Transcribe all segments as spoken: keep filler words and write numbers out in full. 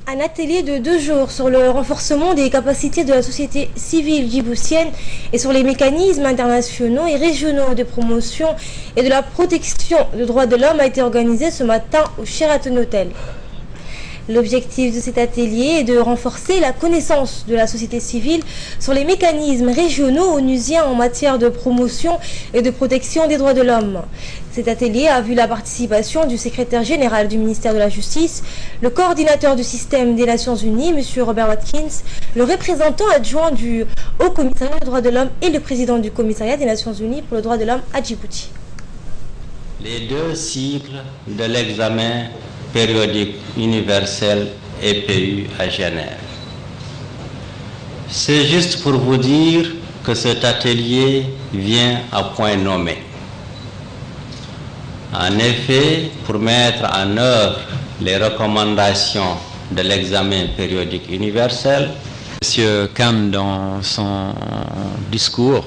Un atelier de deux jours sur le renforcement des capacités de la société civile djiboutienne et sur les mécanismes internationaux et régionaux de promotion et de la protection des droits de l'homme a été organisé ce matin au Sheraton Hotel. L'objectif de cet atelier est de renforcer la connaissance de la société civile sur les mécanismes régionaux onusiens en matière de promotion et de protection des droits de l'homme. Cet atelier a vu la participation du secrétaire général du ministère de la Justice, le coordinateur du système des Nations Unies, M. Robert Watkins, le représentant adjoint du Haut Commissariat des droits de l'homme et le président du Commissariat des Nations Unies pour le droit de l'homme à Djibouti. Les deux cycles de l'examen périodique universel E P U à Genève. C'est juste pour vous dire que cet atelier vient à point nommé. En effet, pour mettre en œuvre les recommandations de l'examen périodique universel, M. Khan, dans son discours,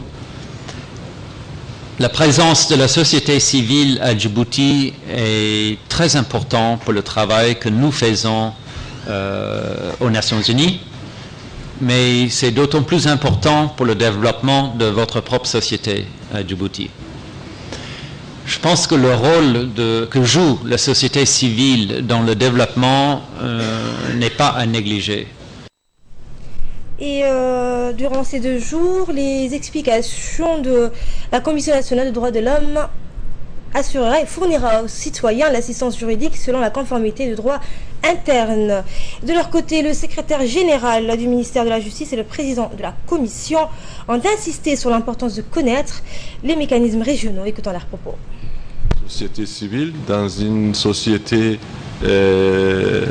la présence de la société civile à Djibouti est très importante pour le travail que nous faisons euh, aux Nations Unies, mais c'est d'autant plus important pour le développement de votre propre société à Djibouti. Je pense que le rôle de, que joue la société civile dans le développement euh, n'est pas à négliger. Et euh, durant ces deux jours, les explications de la Commission nationale des droits de l'homme assurera et fournira aux citoyens l'assistance juridique selon la conformité du droit interne. De leur côté, le secrétaire général du ministère de la Justice et le président de la Commission ont insisté sur l'importance de connaître les mécanismes régionaux. Écoutons leurs propos. Société civile dans une société euh,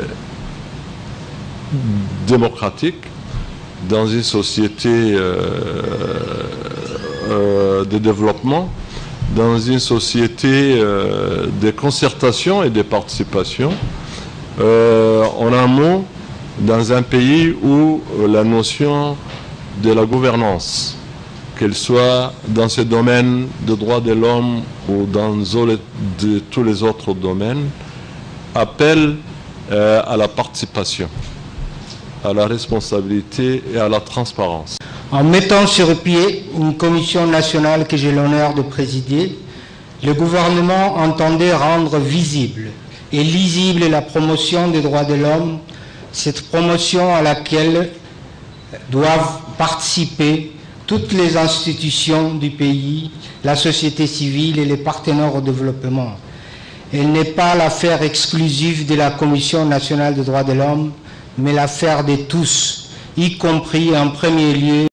démocratique, dans une société euh, euh, de développement, dans une société euh, de concertation et de participation, euh, en un mot, dans un pays où la notion de la gouvernance, qu'elle soit dans ce domaine de droits de l'homme ou dans de tous les autres domaines, appelle euh, à la participation, à la responsabilité et à la transparence. En mettant sur pied une commission nationale que j'ai l'honneur de présider, le gouvernement entendait rendre visible et lisible la promotion des droits de l'homme, cette promotion à laquelle doivent participer toutes les institutions du pays, la société civile et les partenaires au développement. Elle n'est pas l'affaire exclusive de la Commission nationale des droits de l'homme, mais l'affaire de tous, y compris en premier lieu